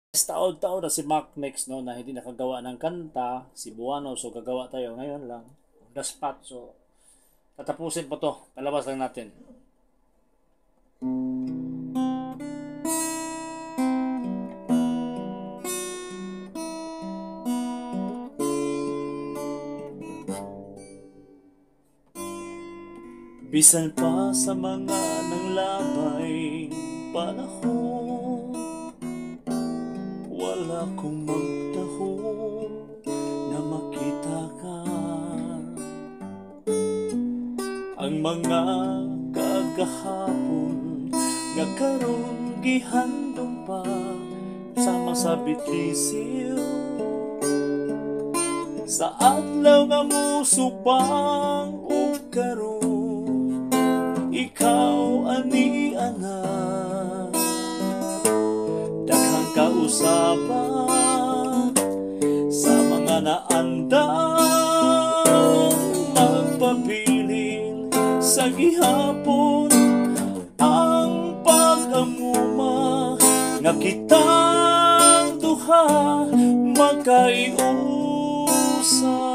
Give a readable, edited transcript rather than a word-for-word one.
Taon-taon na si Mac next no na hindi nakagawa ng kanta, si Buano, so gagawa tayo ngayon lang. On the spot, so tatapusin po to. Palabas lang natin. Bisan pa sa mga nanglabay panahon, wala kong magtahon na makita ka. Ang mga kagahapon nga karon gihandong pa sama sa bitlisiw sa adlaw nga musupang ug karon ikaw ani anak daghang kausapan sa mga naandang magpabilin sa gihapon ang pag-amuma nga kitang duha magkaiusa.